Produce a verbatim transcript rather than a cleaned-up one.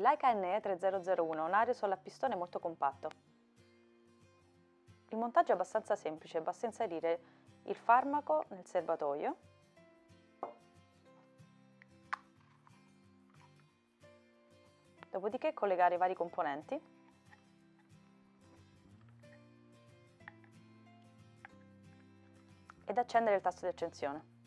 Leica N E tre zero zero uno, un aerosol a pistone molto compatto. Il montaggio è abbastanza semplice, basta inserire il farmaco nel serbatoio, dopodiché collegare i vari componenti ed accendere il tasto di accensione.